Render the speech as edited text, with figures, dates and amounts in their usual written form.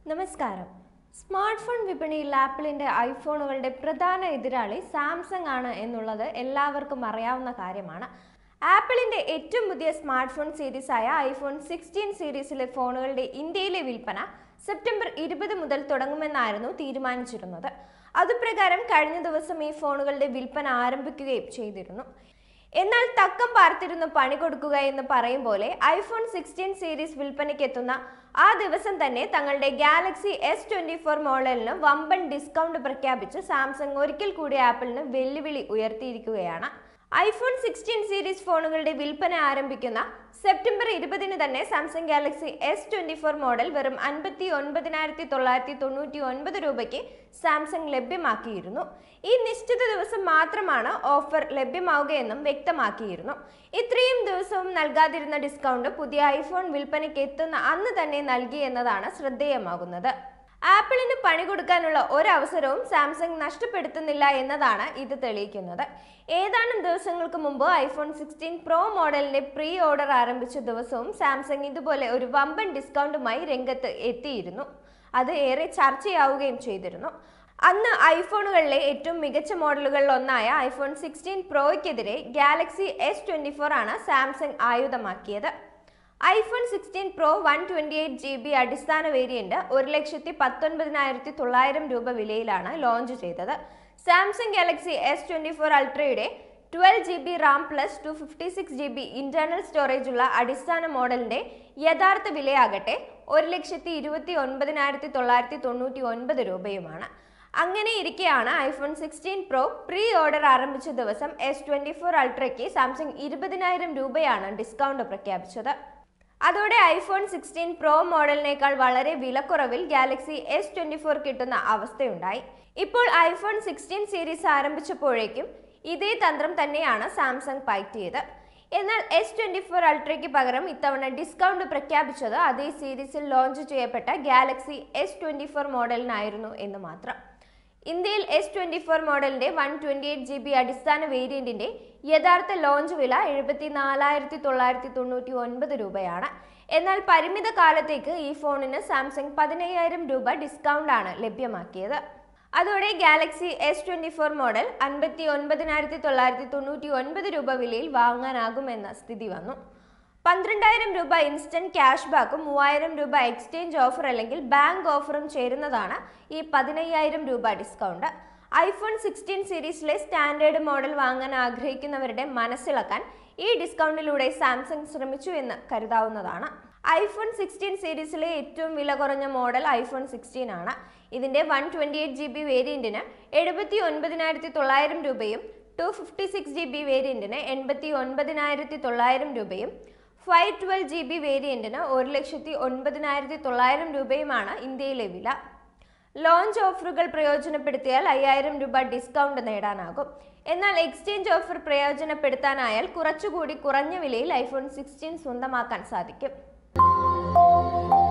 നമസ്കാരം. Smart phone വിപണിയിൽ ആപ്പിളിന്റെ ഐഫോണുകളുടെ പ്രധാന എതിരാളി സാംസങ് ആണ് എന്നുള്ളത് എല്ലാവർക്കും അറിയാവുന്ന കാര്യമാണ്. ആപ്പിളിന്റെ ഏറ്റവും പുതിയ സ്മാർട്ട് ഫോൺ സീരീസായ ഐഫോൺ 16 സീരീസിലെ ഫോണുകളുടെ ഇന്ത്യയിലെ വിൽപ്പന സെപ്റ്റംബർ 20 മുതൽ തുടങ്ങുമെന്നായിരുന്നു തീരുമാനിച്ചിരുന്നത്. അതുപ്രകാരം കഴിഞ്ഞ ദിവസം ഈ ഫോണുകളുടെ വിൽപ്പന ആരംഭിക്കുകയും ചെയ്തിരുന്നു. എന്നാൽ തക്കം പാർത്തിരുന്ന് പണി കൊടുക്കുക എന്ന് പറയും പോലെ ഐഫോൺ 16 സീരീസ് വിൽപ്പനയ്ക്ക് എത്തുന്ന ആ ദിവസം തന്നെ തങ്ങളുടെ ഗാലക്സി S24 മോഡലിന് വമ്പൻ ഡിസ്കൗണ്ട് പ്രഖ്യാപിച്ച് സാംസങ് ഒരിക്കൽ കൂടി ആപ്പിളിന് വെല്ലുവിളി ഉയർത്തിയിരിക്കുകയാണ്. ഐഫോൺ 16 സീരീസ് ഫോണുകളുടെ വിൽപ്പന ആരംഭിക്കുന്ന സെപ്റ്റംബർ 20 തന്നെ സാംസങ് ഗാലക്സി S24 മോഡൽ വെറും 59,999 രൂപയ്ക്ക് സാംസങ് ലഭ്യമാക്കിയിരുന്നു. ഈ നിശ്ചിത ദിവസം മാത്രമാണ് ഓഫർ ലഭ്യമാവുകയെന്നും വ്യക്തമാക്കിയിരുന്നു. ഇത്രയും ദിവസവും നൽകാതിരുന്ന ഡിസ്കൗണ്ട് പുതിയ ഐഫോൺ വിൽപ്പനയ്ക്ക് എത്തുന്ന അന്ന് തന്നെ നൽകി എന്നതാണ് ശ്രദ്ധേയമാകുന്നത്. ആപ്പിളിന് പണി കൊടുക്കാനുള്ള ഒരവസരവും സാംസങ് നഷ്ടപ്പെടുത്തുന്നില്ല എന്നതാണ് ഇത് തെളിയിക്കുന്നത്. ഏതാനും ദിവസങ്ങൾക്ക് മുമ്പ് ഐഫോൺ 16 പ്രോ മോഡലിന്റെ പ്രീ ഓർഡർ ആരംഭിച്ച ദിവസവും സാംസങ് ഇതുപോലെ ഒരു വമ്പൻ ഡിസ്കൗണ്ടുമായി രംഗത്ത് എത്തിയിരുന്നു. അത് ഏറെ ചർച്ചയാവുകയും ചെയ്തിരുന്നു. അന്ന് ഐഫോണുകളിലെ ഏറ്റവും മികച്ച മോഡലുകളിൽ ഒന്നായ ഐഫോൺ 16 പ്രോയ്ക്കെതിരെ ഗാലക്സി S24 ആണ് സാംസങ് ആയുധമാക്കിയത്. ഐഫോൺ 16 പ്രോ 128GB അടിസ്ഥാന വേരിയന്റ് 1,19,900 രൂപ വിലയിലാണ് ലോഞ്ച് ചെയ്തത്. സാംസങ് ഗാലക്സി S24 അൾട്രയുടെ 12GB RAM plus 256GB internal storage ഉള്ള അടിസ്ഥാന മോഡലിന്റെ യഥാർത്ഥ വിലയാകട്ടെ 1,29,999 രൂപയുമാണ്. അങ്ങനെ ഇരിക്കെയാണ് ഐഫോൺ 16 പ്രോ പ്രീ ഓർഡർ ആരംഭിച്ച ദിവസം S24 അൾട്രയ്ക്ക് സാംസങ് 20,000 രൂപയാണ് ഡിസ്കൗണ്ട് പ്രഖ്യാപിച്ചത്. അതോടെ ഐഫോൺ 16 പ്രോ മോഡലിനേക്കാൾ വളരെ വിലക്കുറവിൽ ഗാലക്സി S24 കിട്ടുന്ന അവസ്ഥയുണ്ടായി. ഇപ്പോൾ ഐഫോൺ 16 സീരീസ് ആരംഭിച്ചപ്പോഴേക്കും ഇതേ തന്ത്രം തന്നെയാണ് സാംസങ് പയറ്റിയത്. എന്നാൽ S24 അൾട്രയ്ക്ക് പകരം ഇത്തവണ ഡിസ്കൗണ്ട് പ്രഖ്യാപിച്ചത് അതേ സീരീസിൽ ലോഞ്ച് ചെയ്യപ്പെട്ട ഗാലക്സി S24 മോഡലിനായിരുന്നു എന്ന് മാത്രം. ഇന്ത്യയിൽ S24 മോഡലിന്റെ 128GB അടിസ്ഥാന വേരിയന്റിന്റെ യഥാർത്ഥ ലോഞ്ച് വില 74,999 രൂപയാണ്. എന്നാൽ പരിമിത കാലത്തേക്ക് ഈ ഫോണിന് സാംസങ് 15,000 രൂപ ഡിസ്കൗണ്ട് ആണ് ലഭ്യമാക്കിയത്. അതോടെ ഗാലക്സി S24 മോഡൽ 59,999 രൂപ വിലയിൽ വാങ്ങാനാകുമെന്ന സ്ഥിതി വന്നു. 12,000 രൂപ ഇൻസ്റ്റന്റ് ക്യാഷ് ബാക്കും 3,000 രൂപ എക്സ്ചേഞ്ച് ഓഫർ അല്ലെങ്കിൽ ബാങ്ക് ഓഫറും ചേരുന്നതാണ് ഈ 15,000 രൂപ ഡിസ്കൗണ്ട്. ഐഫോൺ 16 സീരീസിലെ സ്റ്റാൻഡേർഡ് മോഡൽ വാങ്ങാൻ ആഗ്രഹിക്കുന്നവരുടെ മനസ്സിളക്കാൻ ഈ ഡിസ്കൗണ്ടിലൂടെ സാംസങ് ശ്രമിച്ചു എന്ന് കരുതാവുന്നതാണ്. ഐഫോൺ 16 സീരീസിലെ ഏറ്റവും വില കുറഞ്ഞ മോഡൽ ഐഫോൺ 16 ആണ്. ഇതിന്റെ 128GB വേരിയന്റിന് 79,900 രൂപയും 256GB വേരിയന്റിന് 89,900 രൂപയും 512GB വേരിയന്റിന് 1,09,900 രൂപയുമാണ് ഇന്ത്യയിലെ വില. ലോഞ്ച് ഓഫറുകൾ പ്രയോജനപ്പെടുത്തിയാൽ 5,000 രൂപ ഡിസ്കൗണ്ട് നേടാനാകും. എന്നാൽ എക്സ്ചേഞ്ച് ഓഫർ പ്രയോജനപ്പെടുത്താനായാൽ കുറച്ചുകൂടി കുറഞ്ഞ വിലയിൽ ഐഫോൺ 16 സ്വന്തമാക്കാൻ സാധിക്കും.